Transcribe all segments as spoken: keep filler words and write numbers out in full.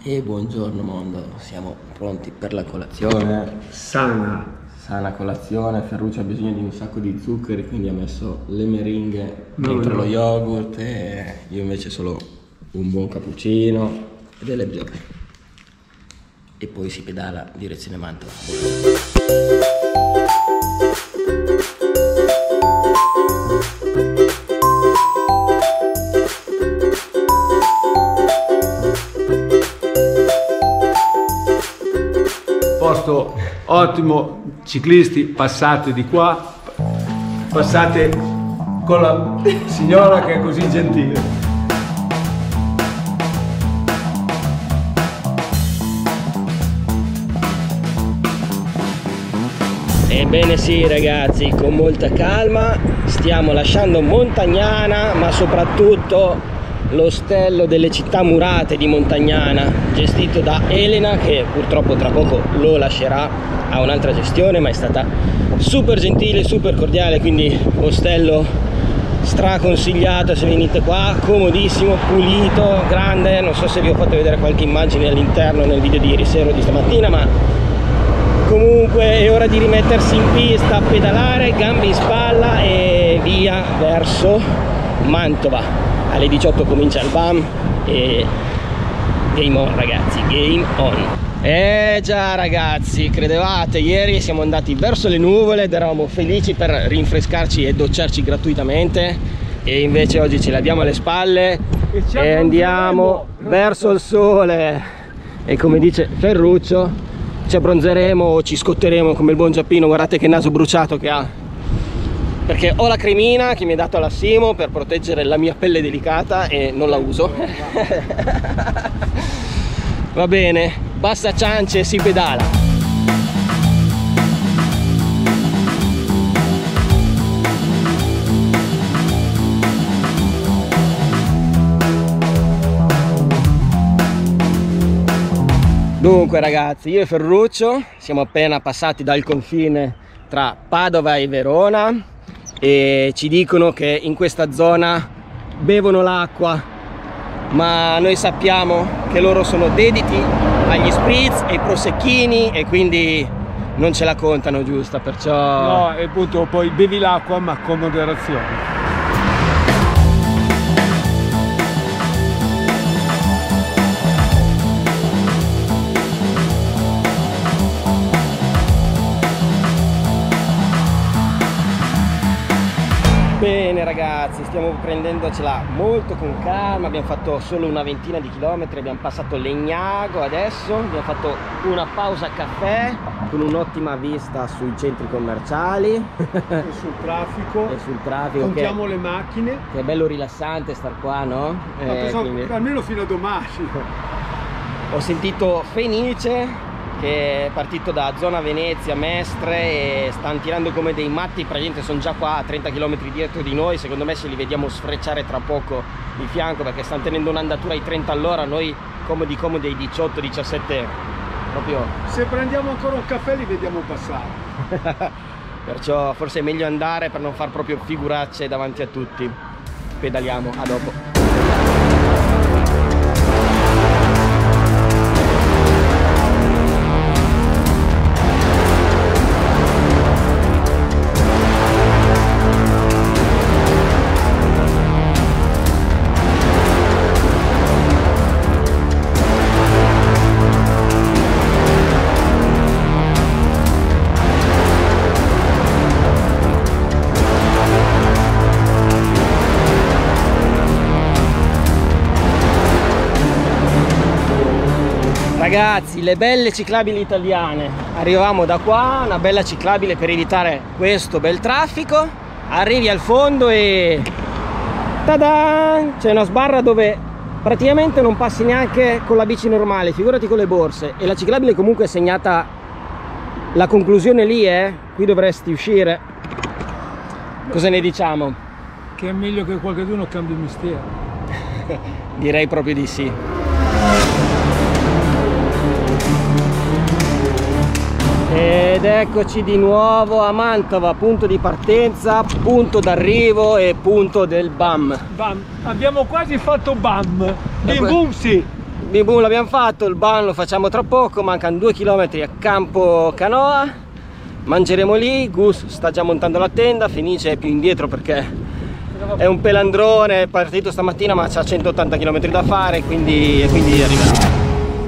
E buongiorno mondo, siamo pronti per la colazione. Sana. Sana colazione. Ferruccio ha bisogno di un sacco di zuccheri, quindi ha messo le meringhe no, dentro no. lo yogurt e io invece solo un buon cappuccino e delle biere. E poi si pedala direzione Mantova. Posto ottimo, ciclisti passate di qua, passate con la signora che è così gentile. Ebbene sì ragazzi, con molta calma stiamo lasciando Montagnana, ma soprattutto l'ostello delle città murate di Montagnana, gestito da Elena, che purtroppo tra poco lo lascerà a un'altra gestione, ma è stata super gentile, super cordiale, quindi ostello straconsigliato se venite qua, comodissimo, pulito, grande. Non so se vi ho fatto vedere qualche immagine all'interno nel video di ieri sera o di stamattina, ma comunque è ora di rimettersi in pista, pedalare, gambe in spalla e via verso Mantova. Alle diciotto comincia il B A M e game on ragazzi, game on. Eh già ragazzi, credevate, ieri siamo andati verso le nuvole ed eravamo felici per rinfrescarci e docciarci gratuitamente, e invece oggi ce l'abbiamo alle spalle e, e andiamo verso il sole e come dice Ferruccio ci abbronzeremo o ci scotteremo come il buon Giappino. Guardate che naso bruciato che ha, perché ho la cremina che mi ha dato alla Simo per proteggere la mia pelle delicata e non la uso. Va bene, basta ciance, si pedala. Dunque ragazzi, io e Ferruccio siamo appena passati dal confine tra Padova e Verona e ci dicono che in questa zona bevono l'acqua, ma noi sappiamo che loro sono dediti agli spritz e ai prosecchini e quindi non ce la contano giusta, perciò no, e appunto poi bevi l'acqua ma con moderazione. Bene ragazzi, stiamo prendendocela molto con calma, abbiamo fatto solo una ventina di chilometri, abbiamo passato Legnago adesso, abbiamo fatto una pausa caffè con un'ottima vista sui centri commerciali e sul traffico, e sul traffico contiamo che, le macchine, che è bello rilassante star qua, no? Ma Eh, pensavo, quindi... almeno fino a domani. Ho sentito Fenice che è partito da zona Venezia, Mestre, e stanno tirando come dei matti, praticamente sono già qua a trenta chilometri dietro di noi. Secondo me se li vediamo sfrecciare tra poco di fianco, perché stanno tenendo un'andatura ai trenta all'ora, noi comodi comodi ai diciotto diciassette proprio. Se prendiamo ancora un caffè li vediamo passare. Perciò forse è meglio andare per non far proprio figuracce davanti a tutti. Pedaliamo, a dopo. Ragazzi, le belle ciclabili italiane, arrivavamo da qua, una bella ciclabile per evitare questo bel traffico, arrivi al fondo e ta-da! C'è una sbarra dove praticamente non passi neanche con la bici normale, figurati con le borse, e la ciclabile comunque è segnata la conclusione lì, eh? Qui dovresti uscire. Cosa ne diciamo? Che è meglio che qualcuno cambi mestiere. Direi proprio di sì. Ed eccoci di nuovo a Mantova, punto di partenza, punto d'arrivo e punto del B A M. Bam. Abbiamo quasi fatto B A M. Bim bum sì. bim bum l'abbiamo fatto, il ban lo facciamo tra poco, mancano due chilometri a Campo Canoa, mangeremo lì. Gus sta già montando la tenda, Fenice è più indietro perché è un pelandrone, è partito stamattina ma c'ha centottanta chilometri da fare, quindi, quindi arriverà.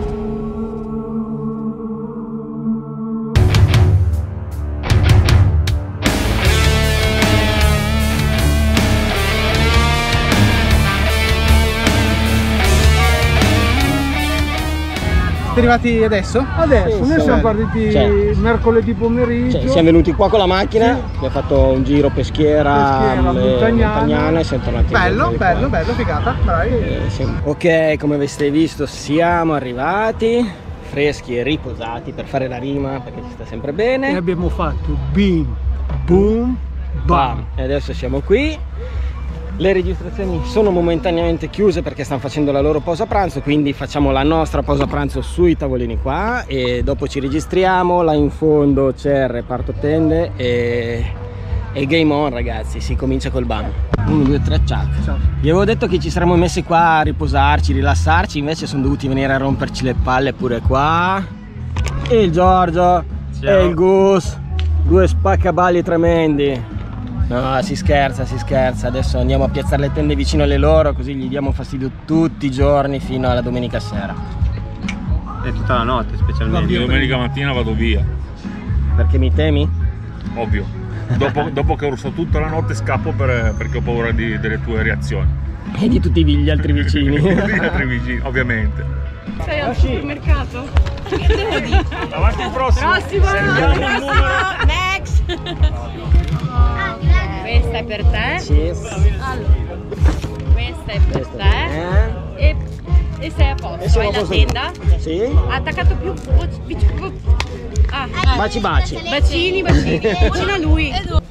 Siete arrivati adesso? Adesso, Sì, noi sì, siamo bello. partiti Cioè, mercoledì pomeriggio. Cioè, siamo venuti qua con la macchina, Sì. abbiamo fatto un giro peschiera, Peschiera, eh, montagnana. montagnana e siamo tornati. Bello, di bello, qua. bello, figata, bravi. Eh, siamo- Ok, come avete visto siamo arrivati, freschi e riposati per fare la rima perché ci sta sempre E bene. abbiamo fatto bim, boom, bam. E adesso siamo qui. Le registrazioni sono momentaneamente chiuse perché stanno facendo la loro pausa pranzo, quindi facciamo la nostra pausa pranzo sui tavolini qua e dopo ci registriamo. Là in fondo c'è il reparto tende e, e game on, ragazzi, si comincia col ban. uno, due, tre, ciao. Vi avevo detto che ci saremmo messi qua a riposarci, rilassarci, invece sono dovuti venire a romperci le palle pure qua. E il Giorgio Ciao. e il Gus, due spaccaballi tremendi. No, si scherza, si scherza. Adesso andiamo a piazzare le tende vicino alle loro, così gli diamo fastidio tutti i giorni fino alla domenica sera. E tutta la notte specialmente. Io domenica mattina vado via, Perché mi temi? ovvio. Dopo, dopo che ho ursato tutta la notte scappo per- perché ho paura di- delle tue reazioni. E di tutti gli altri vicini. Gli altri vicini, ovviamente. Sei al supermercato? Che devo dire? Avanti il prossimo. Prossimo! Sentiamo il numero. Next! Questa è per te. Cheers. Allora, questa è per Questo te. è- E, e sei a E posto. siamo Hai a la posto. tenda? Sì? Attaccato più vicino. Ah, ah. Baci baci. Bacini, bacini. Vicino a lui.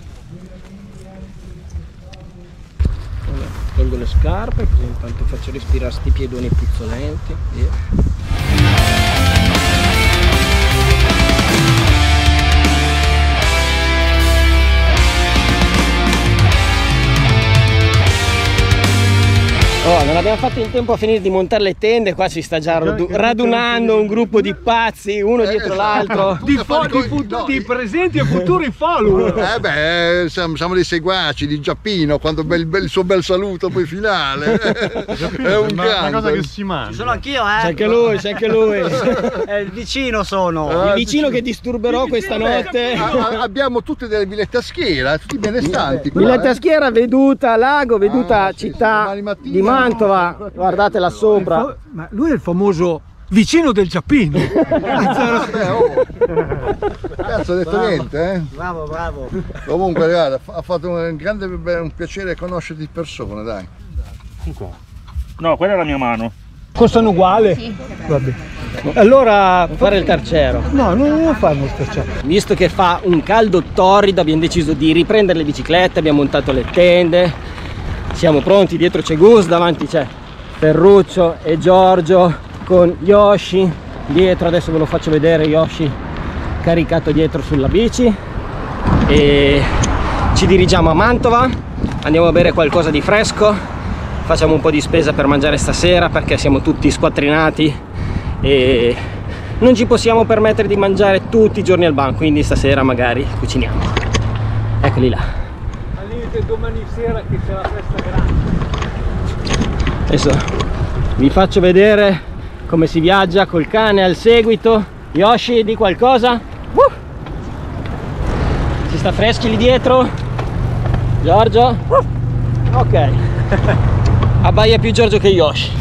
Tolgo le scarpe così intanto faccio respirare sti piedoni puzzolenti. Via. Oh, non abbiamo fatto in tempo a finire di montare le tende, qua si sta già radu- radunando un gruppo di pazzi, uno dietro l'altro. Di, fo- di, fut- di presenti e futuri follower. Eh beh, siamo, siamo dei seguaci di Giappino, quando bel, bel- il suo bel saluto poi finale. È un grande. si mangia. Sono anch'io, eh! C'è anche lui, c'è anche lui. È il vicino sono! Il vicino che disturberò questa notte. A- a- abbiamo tutte delle villette a schiera, tutti benestanti. qua, Villetta eh. Schiera, veduta lago, veduta Ah, sì, città domani mattina. di Mantova. Guardate là sopra. Ma lui è il famoso vicino del Giappino. Vabbè, oh. Cazzo, ha detto niente, eh? Bravo, bravo! Comunque, guarda, ha fatto un grande un piacere conoscerti di persona, dai. No, quella è la mia mano. Costano uguale? Sì. Vabbè. Allora, Fare il terciero. no, non lo fanno sterciare. Visto che fa un caldo torrido abbiamo deciso di riprendere le biciclette, abbiamo montato le tende. Siamo pronti, dietro c'è Gus, davanti c'è Ferruccio e Giorgio con Yoshi. Dietro adesso ve lo faccio vedere, Yoshi caricato dietro sulla bici. E ci dirigiamo a Mantova, andiamo a bere qualcosa di fresco, facciamo un po' di spesa per mangiare stasera perché siamo tutti squattrinati e non ci possiamo permettere di mangiare tutti i giorni al bar, quindi stasera magari cuciniamo. Eccoli là. Al limite domani sera che c'è la festa grande. Adesso vi faccio vedere come si viaggia col cane al seguito. Yoshi, di qualcosa? Uh! Si sta freschi lì dietro? Giorgio? Uh! Ok. Abbaia più Giorgio che Yoshi.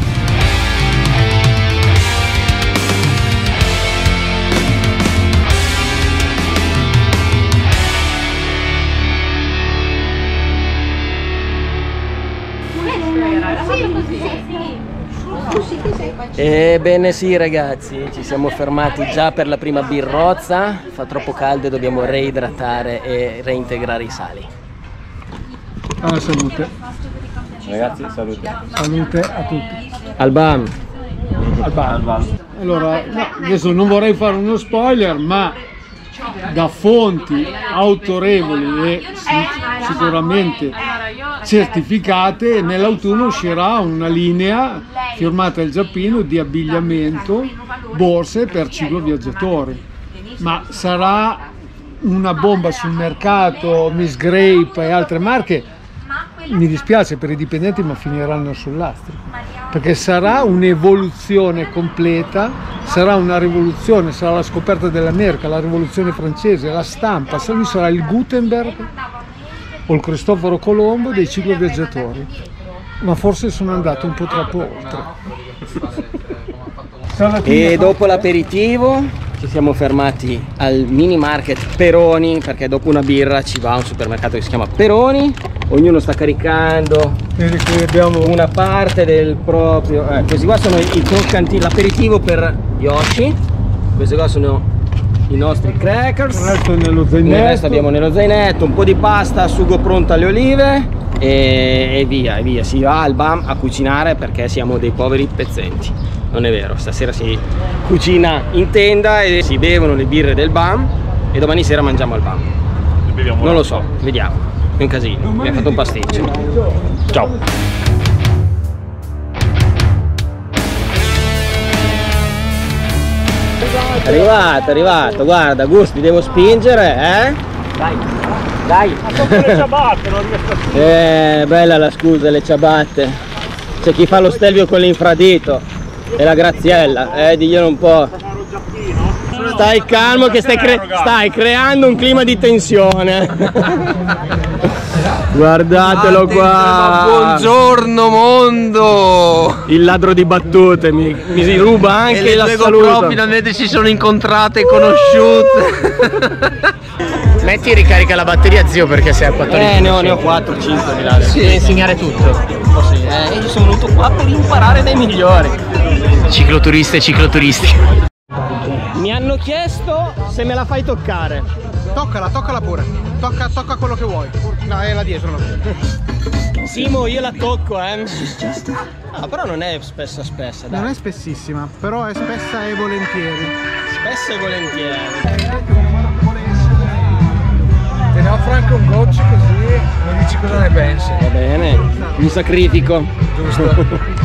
Ebbene sì ragazzi, ci siamo fermati già per la prima birrozza, fa troppo caldo e dobbiamo reidratare e reintegrare i sali. Ah, salute. Ragazzi, salute. Salute a tutti. Albam, Al bar. Allora, no, adesso non vorrei fare uno spoiler, ma da fonti autorevoli e si- sicuramente certificate, e nell'autunno uscirà una linea firmata dal Giappino di abbigliamento, borse per cicloviaggiatori, ma sarà una bomba sul mercato. Miss Grape e altre marche, mi dispiace per i dipendenti, ma finiranno sul lastrico, perché sarà un'evoluzione completa, sarà una rivoluzione, sarà la scoperta dell'America, la rivoluzione francese, la stampa, lui sarà il Gutenberg o il Cristoforo Colombo dei cicloviaggiatori, ma forse sono andato un po' troppo oltre. E dopo l'aperitivo ci siamo fermati al mini market Peroni, perché dopo una birra ci va a un supermercato che si chiama Peroni. Ognuno sta caricando Vedi qui abbiamo una parte del proprio, eh, questi qua sono i croccantini, l'aperitivo per Yoshi, questi qua sono i nostri crackers, il resto è nello zainetto. Il resto abbiamo nello zainetto un po' di pasta, sugo pronto alle olive e, e via, e via, si va al B A M a cucinare perché siamo dei poveri pezzenti. Non è vero, stasera si cucina in tenda e si bevono le birre del B A M e domani sera mangiamo al B A M. Non lo so, vediamo. È un casino, mi ha fatto un pasticcio. Ciao. È arrivato, è arrivato, guarda Gusti, devo spingere, eh? Dai, dai. Ma dopo le ciabatte non riesco a spingere. Eh, bella la scusa, le ciabatte. C'è chi fa lo stelvio con l'infradito e la graziella, eh, diglielo un po'. Stai calmo che stai, cre stai creando un clima di tensione. Guardatelo qua. Buongiorno mondo. Il ladro di battute mi, mi ruba anche la salute. GoPro finalmente si sono incontrate e conosciute. Metti e ricarica la batteria, zio, perché sei a quattordici. Eh, ne ho, ne ho quattro cinque di là. Sì, devi insegnare tutto. Oh, sì, eh, io sono venuto qua per imparare dai migliori. Cicloturiste e cicloturisti. Mi hanno chiesto se me la fai toccare. Toccala, toccala pure. Tocca, tocca quello che vuoi. No, è là dietro. No. Simo, io la tocco, eh. Ah, però non è spessa spessa, dai. Non è spessissima, però è spessa e volentieri. Spessa e volentieri. Te ne offro anche un goccio così mi dici cosa ne pensi. Va bene, mi sacrifico. Giusto.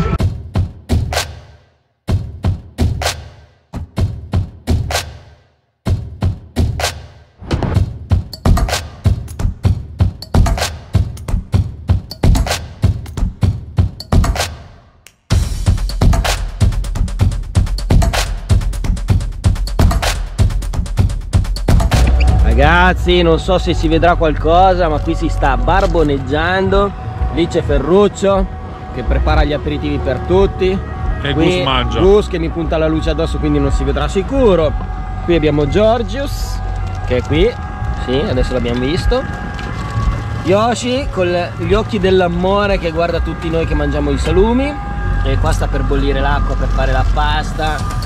Ragazzi, non so se si vedrà qualcosa, ma qui si sta barboneggiando. Lì c'è Ferruccio che prepara gli aperitivi per tutti. E qui Gus mangia. Gus che mi punta la luce addosso, quindi non si vedrà sicuro. Qui abbiamo Georgius che è qui, sì, adesso l'abbiamo visto. Yoshi con gli occhi dell'amore che guarda tutti noi che mangiamo i salumi. E qua sta per bollire l'acqua per fare la pasta.